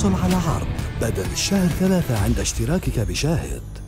احصل على عرض بدل الشهر 3 عند اشتراكك بشاهد.